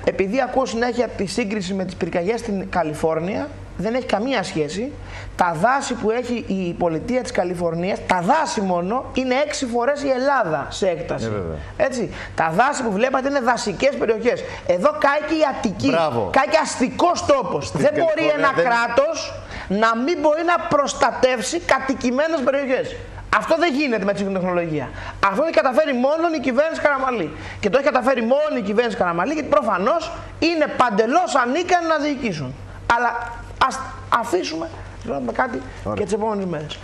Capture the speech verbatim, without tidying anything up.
επειδή ακούω συνέχεια τη σύγκριση με τις πυρκαγιές στην Καλιφόρνια, δεν έχει καμία σχέση. Τα δάση που έχει η πολιτεία της Καλιφορνίας, τα δάση μόνο, είναι έξι φορές η Ελλάδα σε έκταση. Ε, Έτσι. Τα δάση που βλέπατε είναι δασικές περιοχές. Εδώ κάει και η Αττική. Μπράβο. Κάει και αστικός τόπος. Δεν μπορεί ένα δεν... κράτος να μην μπορεί να προστατεύσει κατοικημένες περιοχές. Αυτό δεν γίνεται με τη σύγχρονη τεχνολογία. Αυτό έχει καταφέρει μόνο η κυβέρνηση Καραμανλή. Και το έχει καταφέρει μόνο η κυβέρνηση Καραμανλή, γιατί προφανώς είναι παντελώς ανίκανοι να διοικήσουν. Αλλά ας αφήσουμε με κάτι Ωραία. και τις επόμενες μέρες.